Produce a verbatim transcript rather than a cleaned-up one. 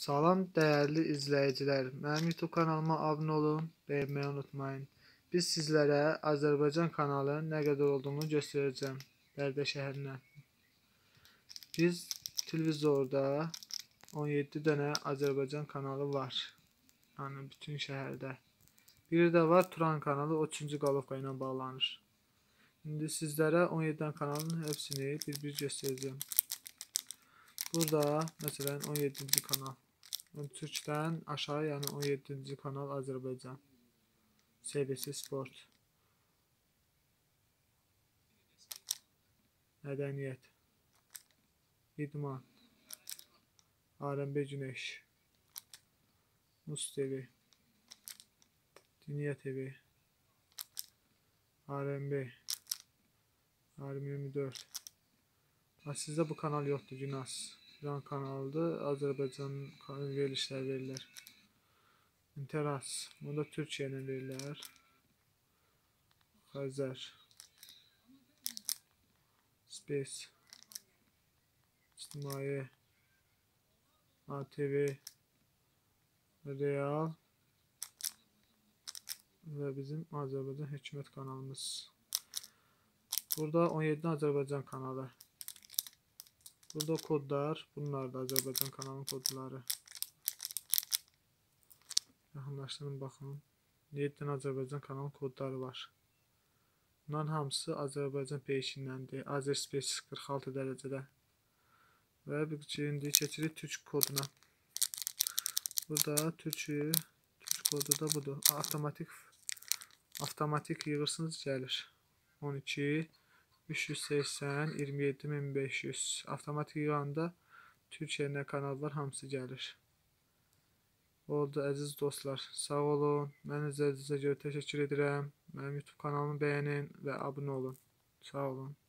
Salam değerli izleyiciler. Mənim YouTube kanalıma abunə olun, beğenmeyi unutmayın. Biz sizlere Azərbaycan kanalı nə qədər olduğunu göstereceğim. Bərdə şəhərinə. Biz televizorda on yeddi dənə Azərbaycan kanalı var. Yani bütün şəhərdə. Biri de var Turan kanalı, o üçüncü qalovka ilə bağlanır. Şimdi sizlere on yedi dənə kanalın hepsini bir-bir göstereceğim. Burada mesela on yeddinci kanal. Türk'ten aşağı, yani on yeddinci kanal Azərbaycan. S B S Sport. Mədəniyyət. İdman. R M B Güneş. Mus T V. Dünya T V. R M B. R M yirmi dört. Ha, sizde bu kanal yoktu, Günas. İran kanalıdır. Azərbaycan verilişlər verirlər. İnteras. Bunda Türkiyə ilə verirlər. Xəzər. Space. İctimai. A T V. Real. Ve bizim Azərbaycan Hökumət kanalımız. Burada on yedi Azərbaycan kanalı. Burada kodlar, bunlar da Azərbaycan kanalının kodları. Yaxınlaşdırın baxın. yeddi dənə Azərbaycan kanalının kodları var. Bunların hamısı Azərbaycan peşindəndir. Azerspace qırx altı dərəcədə. Və indi keçirik Türk koduna. Burada Türk'ü, Türk kodu da budur. Avtomatik avtomatik yığırsınız gəlir. on iki üç yüz səksən iyirmi yeddi min beş yüz. Avtomatik yığanda Türkiyə kanal var, hamısı gəlir. Oldu əziz dostlar. Sağ olun. Mən izlədiyinizə görə təşəkkür edirəm. Mənim YouTube kanalımı beğenin və abunə olun. Sağ olun.